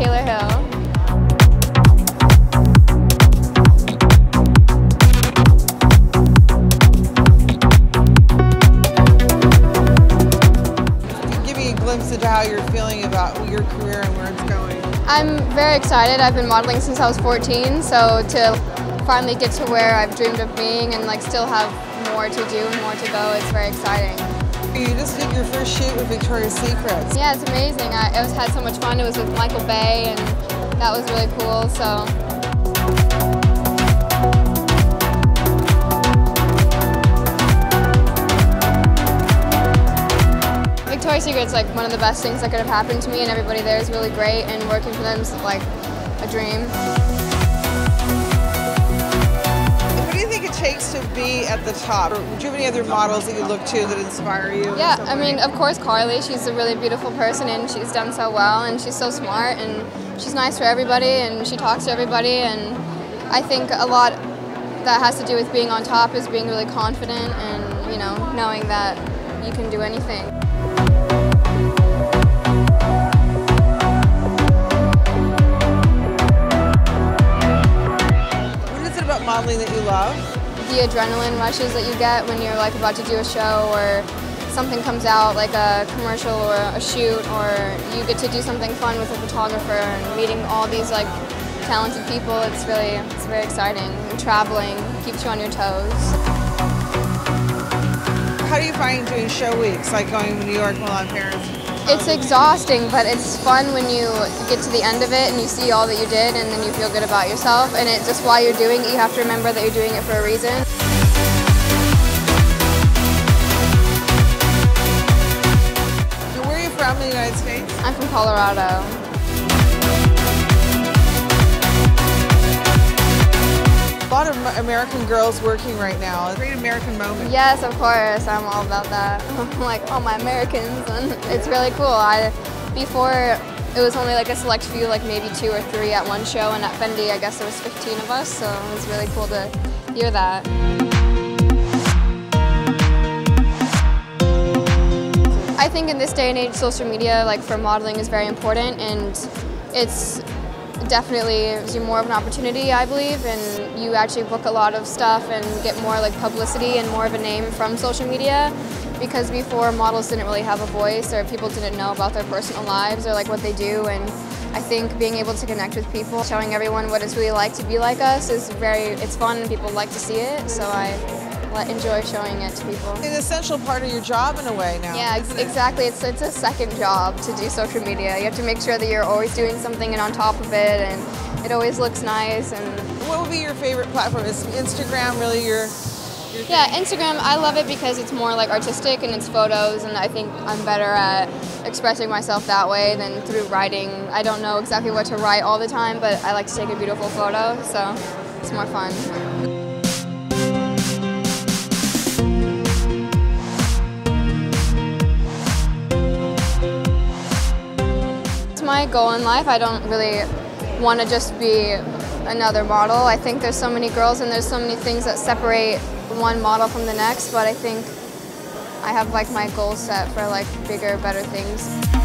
Taylor Hill. Into how you're feeling about your career and where it's going. I'm very excited. I've been modeling since I was 14, so to finally get to where I've dreamed of being and like still have more to do and more to go, it's very exciting. You just did your first shoot with Victoria's Secret. Yeah, it's amazing. I had so much fun. It was with Michael Bay and that was really cool. So. Victoria's Secret is like one of the best things that could have happened to me, and everybody there is really great, and working for them is like a dream. What do you think it takes to be at the top? Or do you have any other models that you look to that inspire you? Yeah, I mean, of course Carly. She's a really beautiful person, and she's done so well, and she's so smart, and she's nice for everybody, and she talks to everybody, and I think a lot that has to do with being on top is being really confident and, you know, knowing that you can do anything. Modeling that you love? The adrenaline rushes that you get when you're like about to do a show or something comes out like a commercial or a shoot, or you get to do something fun with a photographer and meeting all these like talented people. It's very exciting. And traveling keeps you on your toes. How do you find doing show weeks, like going to New York, Milan, Paris? It's exhausting, but it's fun when you get to the end of it and you see all that you did and then you feel good about yourself. And it just while you're doing it, you have to remember that you're doing it for a reason. Where are you from in the United States? I'm from Colorado. A lot of American girls working right now. A great American moment. Yes, of course. I'm all about that. I'm like, all my Americans, and it's really cool. Before, it was only like a select few, like maybe 2 or 3 at one show, and at Fendi, I guess there was 15 of us, so it was really cool to hear that. I think in this day and age, social media, like for modeling, is very important, and it's definitely gives you more of an opportunity, I believe, and you actually book a lot of stuff and get more like publicity and more of a name from social media, because before models didn't really have a voice or people didn't know about their personal lives or like what they do, and I think being able to connect with people, showing everyone what it's really like to be like us is it's fun and people like to see it, so I enjoy showing it to people. It's an essential part of your job in a way now. Yeah, exactly. It's a second job to do social media. You have to make sure that you're always doing something and on top of it, and it always looks nice. And what would be your favorite platform? Is Instagram really your yeah, Instagram, I love it because it's more like artistic and it's photos, and I think I'm better at expressing myself that way than through writing. I don't know exactly what to write all the time, but I like to take a beautiful photo, so it's more fun. My goal in life. I don't really want to just be another model. I think there's so many girls and there's so many things that separate one model from the next, but I think I have like my goals set for like bigger, better things.